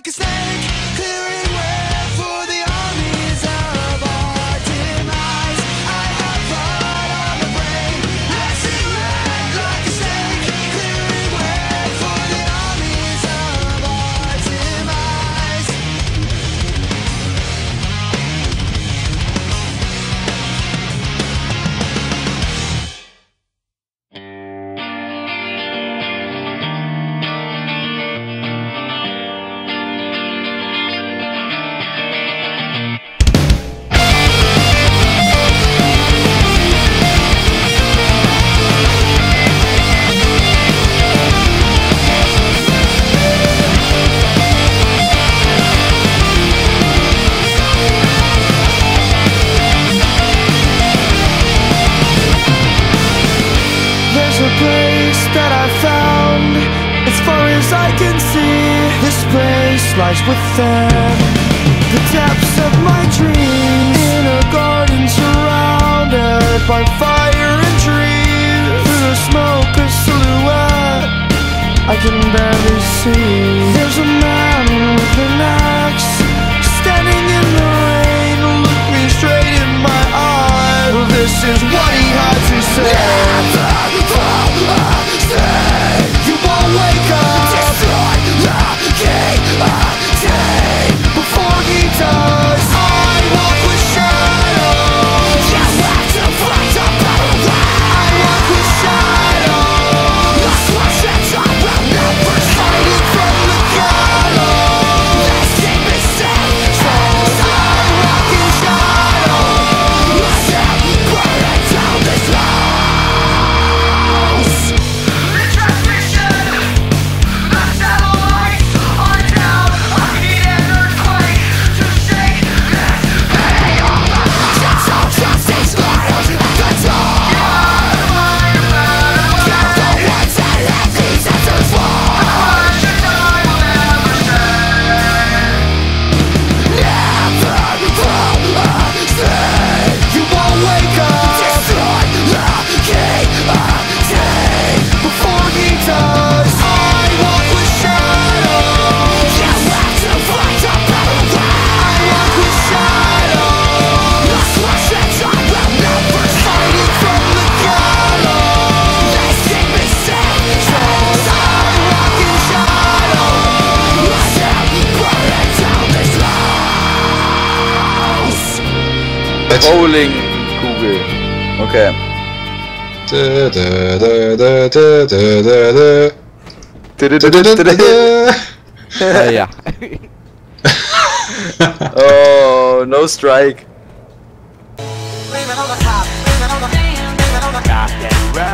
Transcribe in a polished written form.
like a snake, clearing way for the armies of our demise. I have blood on the brain, racing red like a snake, clearing way for the armies of our demise. There's a place that I found. As far as I can see, this place lies within the depths of my dreams. In a garden surrounded by fire and trees. Through the smoke, a silhouette I can barely see. There's a man with an axe standing in the rain. Look me straight in my eyes. This is what he had to say. You won't wake up. Destroy the king before he does. I walk with shadows. You have to fight a better way. I walk with shadows. That's what shit I will never fighting from the gallows. Let's keep it safe. I walk in shadows. Let's burn down this house. Bowlingkugel. Okay. Ja. Oh, no strike. Leaving on the top, leaving on the, leaving on the,